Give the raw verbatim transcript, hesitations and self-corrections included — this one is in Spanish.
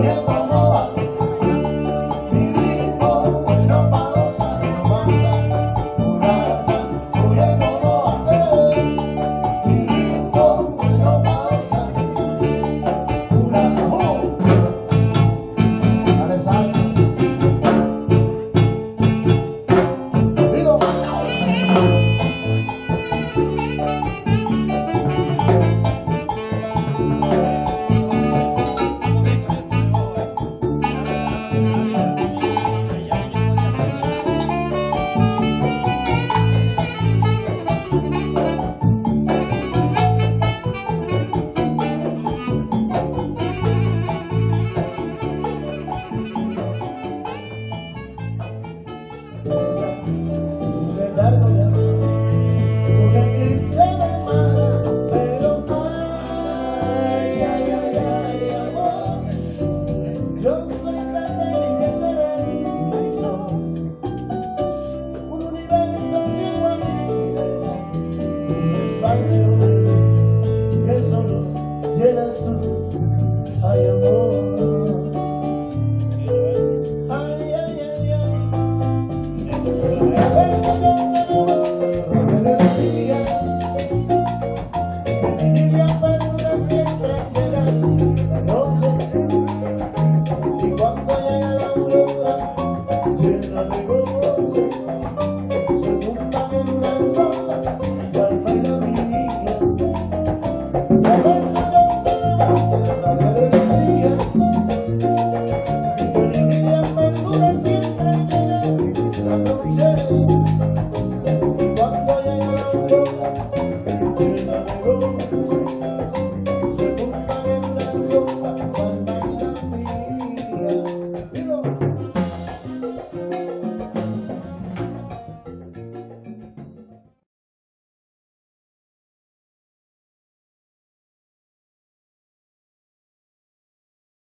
Que solo llenas tú, ay amor. Ay, ay, ay, ay. A veces yo me lo que me decía, que mi niña perdura siempre llega la noche. Y cuando llega la aurora, llena de gozo, se juntan en una sola, y alma y la vida.